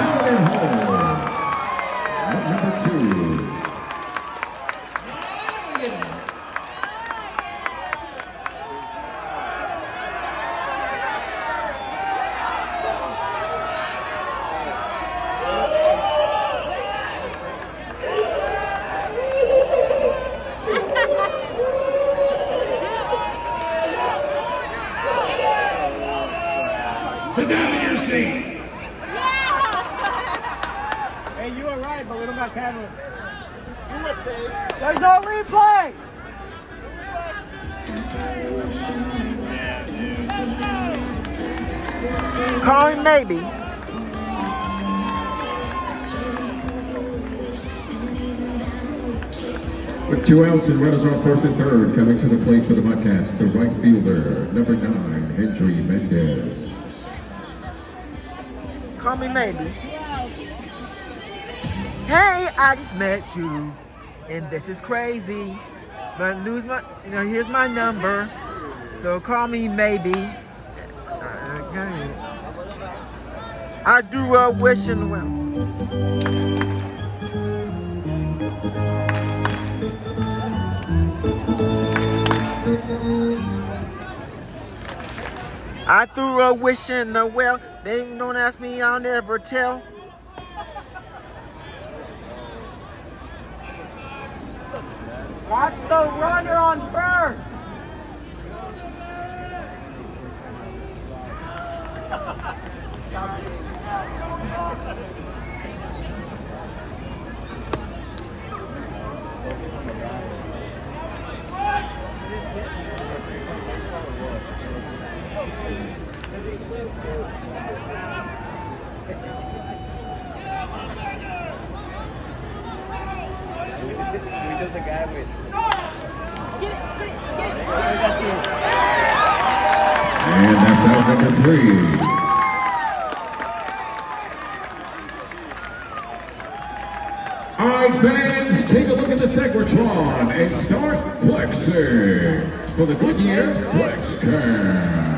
pounding home. Number 2. Sit down in your seat. Hey, you were right, but we don't got camera. There's no replay. Call me maybe. With 2 outs and runners on first and third, coming to the plate for the Mudcats, the right fielder, number 9, Hendry Mendez. Call me maybe. Hey, I just met you, and this is crazy. But lose my, here's my number. So call me maybe. I do a wishing well. I threw a wish in the well. Baby, don't ask me, I'll never tell. Watch the runner on first. The guy with. And that's out number 3. All right, fans, take a look at the Segratron and start flexing for the Goodyear Flex Cam.